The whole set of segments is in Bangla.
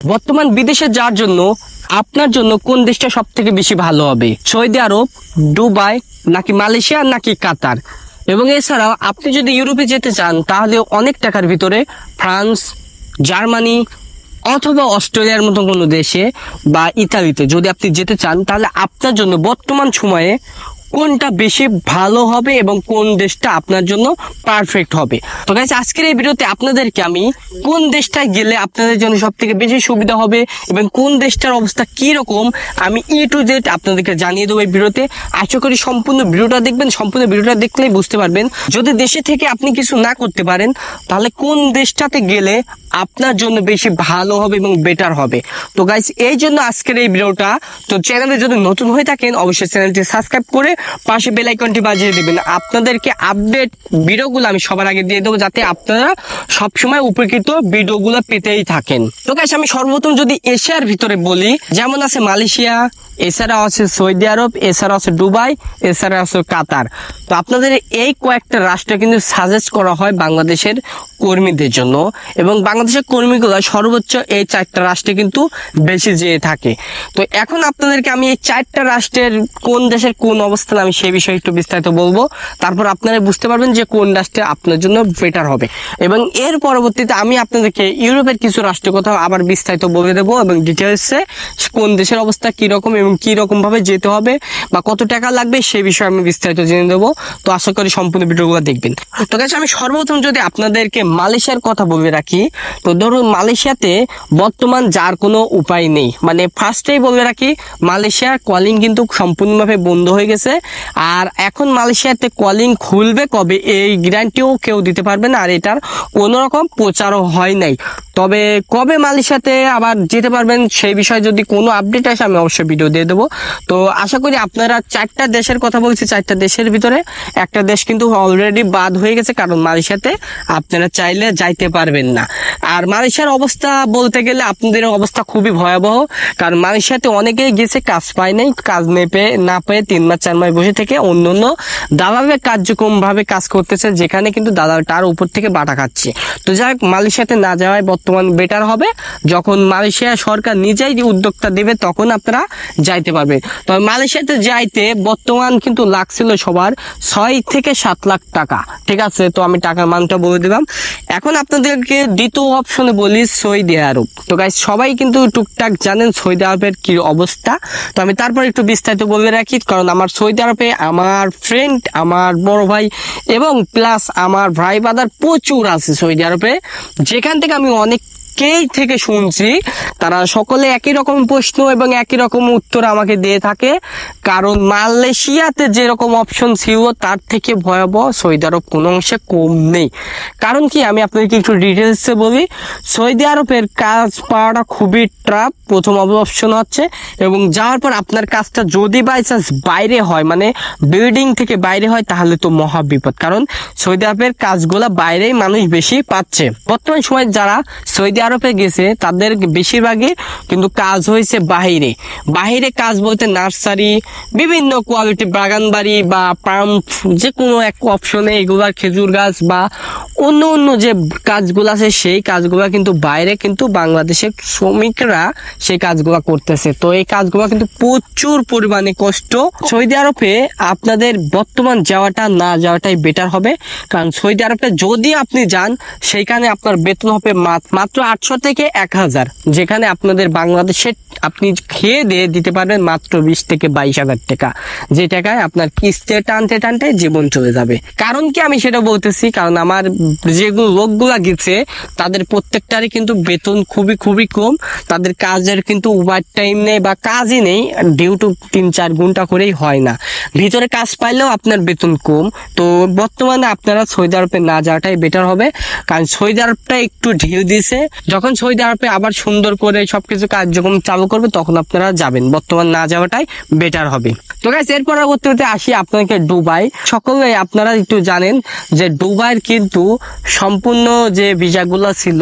বর্তমান বিদেশে যাওয়ার জন্য আপনার জন্য কোন দেশটা সব থেকে বেশি ভালো হবে? সৌদি আরব, দুবাই, নাকি মালয়েশিয়া, নাকি কাতার? এবং এছাড়াও আপনি যদি ইউরোপে যেতে চান তাহলে অনেক টাকার ভিতরে ফ্রান্স, জার্মানি অথবা অস্ট্রেলিয়ার মতো কোনো দেশে বা ইতালিতে যদি আপনি যেতে চান তাহলে আপনার জন্য বর্তমান সময়ে কোনটা বেশি ভালো হবে এবং কোন দেশটা আপনার জন্য পারফেক্ট হবে। তো গাইস, আজকের এই ভিডিওতে আপনাদেরকে আমি কোন দেশটায় গেলে আপনাদের জন্য সব থেকে বেশি সুবিধা হবে এবং কোন দেশটার অবস্থা কি রকম আমি টু জেড আপনাদেরকে জানিয়ে দেবো এই ভিডিওতে। আশা করি সম্পূর্ণ ভিডিওটা দেখবেন। সম্পূর্ণ ভিডিওটা দেখলেই বুঝতে পারবেন যদি দেশে থেকে আপনি কিছু না করতে পারেন তাহলে কোন দেশটাতে গেলে আপনার জন্য বেশি ভালো হবে এবং বেটার হবে। তো গাইস, এই জন্য আজকের এই ভিডিওটা। তো চ্যানেলে যদি নতুন হয়ে থাকেন অবশ্যই চ্যানেলটি সাবস্ক্রাইব করে পাশে বেল আইকনটি বাজিয়ে দেবেন। আপনাদেরকে আপডেট ভিডিওগুলো আমি সবার আগে দিয়ে দেবো যাতে আপনারা সবসময় উপকৃত ভিডিওগুলো পেতেই থাকেন। তো গাইস, আমি সর্বপ্রথম যদি এশিয়ার ভিতরে বলি, যেমন আছে মালয়েশিয়া, এছাড়া আছে সৌদি আরব, এছাড়া আছে দুবাই, এছাড়া আছে কাতার। তো আপনাদের এই কয়েকটা রাষ্ট্র কিন্তু সাজেস্ট করা হয় বাংলাদেশের কর্মীদের জন্য এবং বাংলাদেশের কর্মীগুলো সর্বোচ্চ এই 4টা রাষ্ট্রে কিন্তু বেশি যেয়ে থাকে। তো এখন আপনাদেরকে আমি এই 4টা রাষ্ট্রের কোন দেশের কোন অবস্থান আমি সেই বিষয়ে একটু বিস্তারিত বলবো। তারপর আপনারা বুঝতে পারবেন যে কোন রাষ্ট্রে আপনার জন্য বেটার হবে এবং এর পরবর্তীতে আমি আপনাদেরকে ইউরোপের কিছু রাষ্ট্রের কথা আবার বিস্তারিত বলে দেবো এবং ডিটেলসে কোন দেশের অবস্থা কিরকম এবং কিরকম ভাবে যেতে হবে বা কত টাকা লাগবে সেই বিষয়ে আমি বিস্তারিত জেনে দেবো। তো আশা করি সম্পূর্ণ ভিডিওগুলো দেখবেন। তো গাইস, আমি সর্বপ্রথম যদি আপনাদেরকে মালয়েশিয়ার কথা বলে রাখি, তো ধরুন মালয়েশিয়াতে বর্তমান যার কোনো উপায় নেই, মানে ফার্স্টেই বলে রাখি মালয়েশিয়ার কলিং কিন্তু সম্পূর্ণভাবে বন্ধ হয়ে গেছে। আর এখন মালয়েশিয়াতে কলিং খুলবে কবে এই গ্যারান্টিও কেউ দিতে পারবে না, আর এটার কোনো রকম প্রচারও হয় নাই। তবে কবে মালয়েশিয়াতে আবার যেতে পারবেন সেই বিষয়ে যদি কোনো আপডেট আসে আমি অবশ্যই ভিডিও দিয়ে দেবো। তো আশা করি আপনারা 4টা দেশের কথা বলছি, 4টা দেশের ভিতরে একটা দেশ কিন্তু অলরেডি বাদ হয়ে গেছে, কারণ মালয়েশিয়াতে আপনারা চাইলে যাইতে পারবেন না। আর মালয়েশিয়ার অবস্থা বলতে গেলে আপনাদের অবস্থা খুবই ভয়াবহ, কারণ মালয়েশিয়াতে অনেকেই গেছে কাজ পায় নাই, কাজ না পেয়ে 3 মাস 4 মাস বসে থেকে অন্য অন্য দালালের কার্যক্রম ভাবে কাজ করতেছে, যেখানে কিন্তু দালাল তার উপর থেকে বাটা খাচ্ছে। তো যাই হোক, মালয়েশিয়াতে না যাওয়ায় বর্তমান বেটার হবে। যখন মালয়েশিয়া সরকার নিজেই উদ্যোগটা দেবে তখন আপনারা যাইতে পারবেন। তবে মালয়েশিয়াতে যাইতে বর্তমান কিন্তু লাগছিল সবার 6 থেকে 7 লাখ টাকা। ঠিক আছে, তো আমি টাকার মানটা বলে দিলাম। এখন আপনাদেরকে দ্বিতীয় অপশনে বলি সৌদি আরব। তো গাইস, সবাই কিন্তু টুকটাক জানেন সৌদি আরবের কি অবস্থা। তো আমি তারপর একটু বিস্তারিত বলে রাখি, কারণ আমার সৌদি আরবে আমার ফ্রেন্ড, আমার বড় ভাই এবং প্লাস আমার ভাই বাদার প্রচুর আছে সৌদি আরবে, যেখান থেকে আমি অনেকেই থেকে শুনছি তারা সকলে একই রকম প্রশ্ন এবং একই রকম উত্তর আমাকে দিয়ে থাকে। কারণ মালয়েশিয়াতে যেরকম অপশন ছিল তার থেকে ভয়াবহ সৌদি আরব কোনো অংশে কম নেই। কারণ কি, আমি আপনাদেরকে একটু ডিটেলসে বলি। সৌদি আরবের কাজ পাওয়াটা খুবই টাফ, প্রথম অপশন হচ্ছে, এবং যাওয়ার পর আপনার কাজটা যদি বাই চান্স বাইরে হয়, মানে বিল্ডিং থেকে বাইরে হয়, তাহলে তো মহা বিপদ। কারণ সৌদি আরবের কাজগুলা বাইরেই মানুষ বেশি পাচ্ছে। বর্তমান সময় যারা সৌদি আরবে গেছে তাদের বেশিরভাগই কিন্তু কাজ হয়েছে বাহিরে। বাহিরে কাজ বলতে নার্সারি, বিভিন্ন কোয়ালিটি বাগান বাড়ি বা পাম্প, যে কোনো এক অপশনে এগুলার খেজুর গাছ বা অন্য অন্য যে কাজগুলো আছে সেই কাজগুলা কিন্তু বাইরে কিন্তু বাংলাদেশের শ্রমিকরা সেই কাজগুলা করতেছে। তো এই কাজগুলা কিন্তু প্রচুর পরিমাণে কষ্ট। সৌদি আরবে আপনাদের বর্তমান যাওয়াটা না যাওয়াটাই বেটার হবে, কারণ সৌদি আরবে যদি আপনি যান সেইখানে আপনার বেতন হবে মাত্র 800 থেকে 1000, যেখানে আপনাদের বাংলাদেশে আপনি খেয়ে দিয়ে দিতে পারবেন মাত্র 20 থেকে 22,000 টাকা, যে টাকায় আপনার কিস্তি টানতে টানতে জীবন চলে যাবে। কারণ কি আমি সেটা বলতেছি, কারণ আমার যেগুলো লোকগুলা গেছে তাদের প্রত্যেকটারই কিন্তু বেতন খুবই কম। তাদের কাজের কিন্তু ওভার টাইম নেই বা কাজই নেই, ডিউটি 3-4 ঘন্টা করেই হয় না, ভিতরে কাজ পাইলেও আপনার বেতন কম। তো বর্তমানে আপনারা সৌদি আরবে না যাওয়াটাই বেটার হবে, কারণ সৌদি আরবটা একটু ঢিল দিছে। যখন সৌদি আরবে আবার সুন্দর করে সবকিছু কার্যক্রম চালু করবে তখন আপনারা যাবেন, বর্তমান না যাওয়াটাই বেটার হবে। তো গাইস, এর পরবর্তীতে আসি আপনাকে দুবাই। সকলে আপনারা একটু জানেন যে দুবাইয়ের কিন্তু সম্পূর্ণ যে ভিসাগুলো ছিল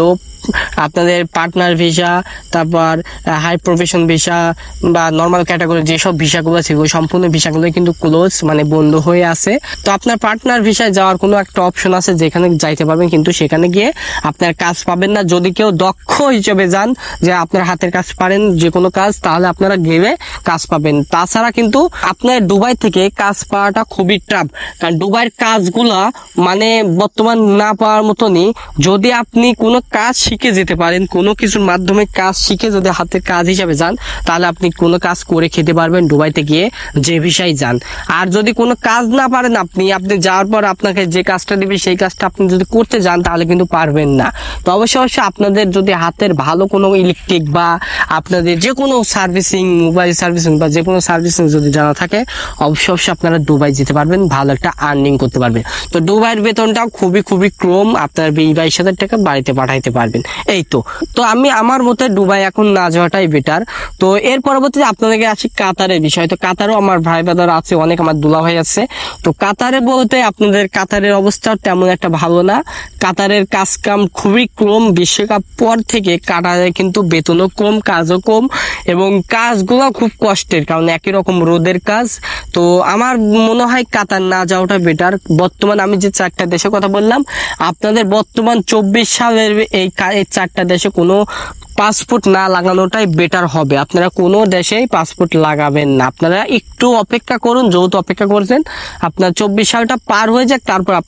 আপনাদের পার্টনার ভিসা, তারপর হাই প্রফেশন ভিসা বা নর্মাল ক্যাটাগরি যেসব ভিসাগুলো আছে ওই সম্পূর্ণ ভিসাগুলো কিন্তু ক্লোজ, মানে বন্ধ হয়ে আছে। তো আপনার পার্টনার ভিসায় যাওয়ার কোনো একটা অপশন আছে যেখানে যাইতে পারবেন, কিন্তু সেখানে গিয়ে আপনার কাজ পাবেন না। যদি কেউ দক্ষ হিসেবে যান, যে আপনার হাতের কাজ পারেন যে কোনো কাজ, তাহলে আপনারা গেলে কাজ পাবেন। তাছাড়া কিন্তু আপনার দুবাই থেকে কাজ পাওয়াটা খুবই টাফ, কারণ দুবাইয়ের কাজগুলা মানে বর্তমান না পাওয়ার মতনই। যদি আপনি কোনো কাজ শিখে যেতে পারেন, কোনো কিছুর মাধ্যমে কাজ শিখে যদি হাতের কাজ হিসাবে যান, তাহলে আপনি কোনো কাজ করে খেতে পারবেন দুবাইতে গিয়ে, যে ভিসায় যান। আর যদি কোনো কাজ না পারেন আপনি যাওয়ার পর আপনাকে যে কাজটা দিবে সেই কাজটা আপনি যদি করতে যান তাহলে কিন্তু পারবেন না। তো অবশ্যই আপনাদের যদি হাতের ভালো কোনো ইলেকট্রিক বা আপনাদের যে কোনো সার্ভিসিং, মোবাইল সার্ভিসিং বা যে কোনো সার্ভিসিং যদি জানা থাকে, অবশ্যই আপনারা দুবাই যেতে পারবেন, ভালো একটা আর্নিং করতে পারবেন। তো দুবাইয়ের বেতনটাও খুবই কম, আপনার 22,000 টাকা বাড়িতে পাঠাইতে পারবেন। এই তো আমি আমার মতে দুবাই এখন না যাওয়াটাই বেটার। তো এর পরবর্তীতে আপনাদেরকে আসি কাতারের বিষয়। তো কাতারও আমার ভাই ব্রাদার আছে অনেক, আমার দুলা ভাই আছে। তো কাতারে বলতে আপনাদের কাতারের অবস্থা তেমন একটা ভালো না। কাতারের কাজ কাম খুবই কম, বিশ্বকাপ পর থেকে কাতারে কিন্তু বেতনও কম, কাজও কম, এবং কাজগুলো খুব কষ্টের, কারণ একই রকম রোদের কাজ। তো আমার মনে হয় কাতার না যাওয়াটা বেটার। বর্তমান আমি যে 4টা দেশের কথা বললাম, আপনাদের বর্তমান 24 সালের এই 4টা দেশে কোনো পাসপোর্ট না লাগানোটাই বেটার হবে। আপনারা কোনো দেশেই পাসপোর্ট লাগাবেন না, আপনারা একটু অপেক্ষা করুন। যেহেতু অপেক্ষা করছেন, আপনার 24 সালটা পার হয়ে যাক,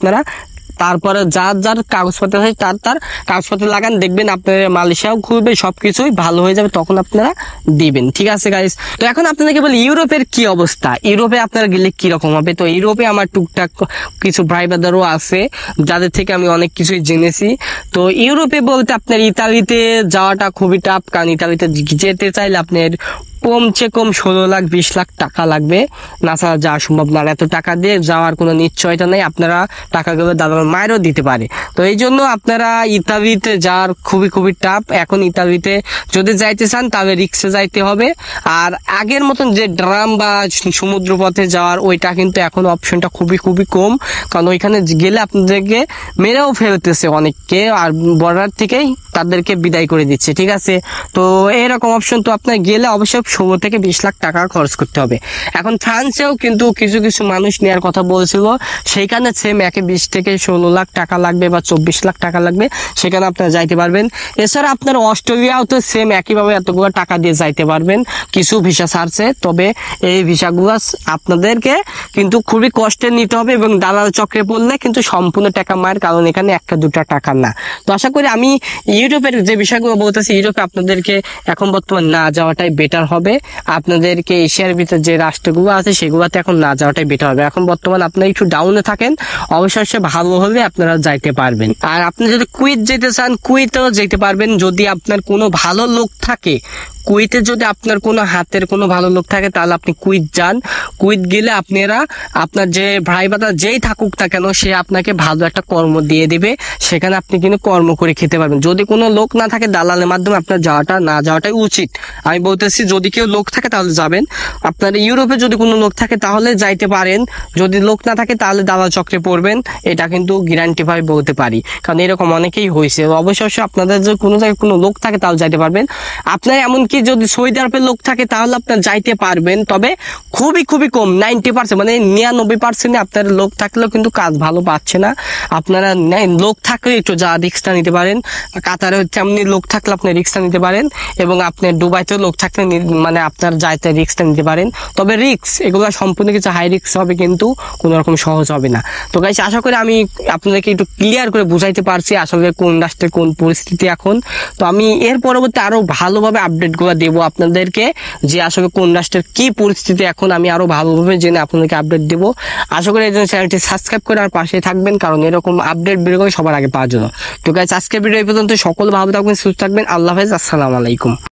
তারপরে যার কাগজপত্র আছে তার কাগজপত্র লাগান, দেখবেন আপনার মালয়েশিয়াও খুলবে, সবকিছুই ভালো হয়ে যাবে, তখন আপনারা দিবেন। ঠিক আছে গাইস, তো এখন আপনাদেরকে বলি ইউরোপের কি অবস্থা, ইউরোপে আপনারা গেলে কি রকম হবে। তো ইউরোপে আমার টুকটাক কিছু ভাই ব্রাদারও আছে যাদের থেকে আমি অনেক কিছুই জেনেছি। তো ইউরোপে বলতে আপনার ইতালিতে যাওয়াটা খুবই টাফ, কারণ ইতালিতে যেতে চাইলে আপনার কমসে কম 16 লাখ 20 লাখ টাকা লাগবে, না ছাড়া যাওয়া সম্ভব না। এত টাকা দিয়ে যাওয়ার কোনো নিশ্চয়তা নেই, আপনারা টাকাগুলো দাদার মায়েরও দিতে পারে। তো এই জন্য আপনারা ইতালিতে যাওয়ার খুবই টাফ। এখন ইতালিতে যদি যাইতে চান তাহলে রিক্সে যাইতে হবে। আর আগের মতন যে ড্রাম বা সমুদ্র পথে যাওয়ার ওইটা কিন্তু এখন অপশনটা খুবই কম, কারণ ওইখানে গেলে আপনাদেরকে মেরেও ফেলতেছে অনেককে, আর বর্ডার থেকেই তাদেরকে বিদায় করে দিচ্ছে। ঠিক আছে, তো এরকম অপশন, তো আপনার গেলে অবশ্যই 16 থেকে 20 লাখ টাকা খরচ করতে হবে। এখন ফ্রান্সেও কিন্তু কিছু মানুষ নেওয়ার কথা বলছিল, সেইখানে সেম 20 থেকে 16 লাখ টাকা লাগবে বা 24 লাখ টাকা লাগবে, সেখানে আপনারা যাইতে পারবেন। এছাড়া আপনার অস্ট্রেলিয়াও তো সেম একইভাবে এতগুলো টাকা দিয়ে যাইতে পারবেন, কিছু ভিসা ছাড়ছে। তবে এই ভিসাগুলো আপনাদেরকে কিন্তু খুবই কষ্টে নিতে হবে, এবং দালাল চক্রে পড়লে কিন্তু সম্পূর্ণ টাকা মায়ের, কারণ এখানে 1-2 টাকা না। তো আশা করি আমি ইউরোপের যে বিষয়গুলো বলতেছি, ইউরোপে আপনাদেরকে এখন বর্তমান না যাওয়াটাই বেটার হবে। আপনাদেরকে এশিয়ার ভিতরে যে রাষ্ট্রগুলো আছে সেগুলোতে এখন না যাওয়াটাই বেটার হবে। এখন বর্তমান আপনারা একটু ডাউনে থাকেন, অবশ্যই ভালো হলে আপনারা যাইতে পারবেন। আর আপনি যদি কুয়েত যেতে চান, কুয়েতেও যেতে পারবেন যদি আপনার কোনো ভালো লোক থাকে। কুয়েতে যদি আপনার কোনো হাতের কোনো ভালো লোক থাকে তাহলে আপনি কুয়েত যান। কুয়েত গেলে আপনারা আপনার যে ভাই ব্রাদার যেই থাকুক না কেন, সে আপনাকে ভালো একটা কর্ম দিয়ে দিবে, সেখানে আপনি কিন্তু কর্ম করে খেতে পারবেন। যদি কোনো লোক না থাকে, দালালের মাধ্যমে আপনার না যাওয়াটাই উচিত। আমি বলতেছি যদি কেউ লোক থাকে তাহলে যাবেন। আপনার ইউরোপে যদি কোনো লোক থাকে তাহলে যাইতে পারেন, যদি লোক না থাকে তাহলে দালাল চক্রে পড়বেন, এটা কিন্তু গ্যারান্টি ভাবে বলতে পারি, কারণ এরকম অনেকেই হয়েছে। অবশ্যই আপনাদের যদি কোনো জায়গায় কোনো লোক থাকে তাহলে যাইতে পারবেন। আপনার এমনকি যদি সৌদি আরবের লোক থাকে তাহলে আপনার যাইতে পারবেন, তবে খুবই কম, 90%, মানে 99% আপনার লোক থাকলেও কিন্তু কাজ ভালো পাচ্ছে না। আপনারা লোক থাকলে একটু যা রিক্সটা নিতে পারেন। কাতারে তেমনি লোক থাকলে আপনি রিক্সটা নিতে পারেন, এবং আপনার দুবাইতেও লোক থাকলে মানে আপনার যাইতে রিক্সটা নিতে পারেন। তবে রিক্স এগুলো সম্পূর্ণ কিছু হাই রিক্স হবে, কিন্তু কোনো রকম সহজ হবে না। তো গাইস, আশা করি আমি আপনাদেরকে একটু ক্লিয়ার করে বুঝাইতে পারছি আসলে কোন রাষ্ট্রের কোন পরিস্থিতি এখন। তো আমি এর পরবর্তী আরো ভালোভাবে আপডেটগুলো দেবো আপনাদেরকে, যে আসলে কোন রাষ্ট্রের কি পরিস্থিতি এখন আমি আরো ভালোভাবে জেনে আপনাদেরকে আপডেট দেবো। আশা করি এই জন্য চ্যানেলটি সাবস্ক্রাইব করে আর পাশে থাকবেন, কারণ এরকম আপডেট বের করে সবার আগে পাওয়ার জন্য। তো গাইস, আজকের ভিডিও এই পর্যন্ত। সকল ভালো থাকবেন, সুস্থ থাকবেন। আল্লাহ হাফেজ, আসসালামু আলাইকুম।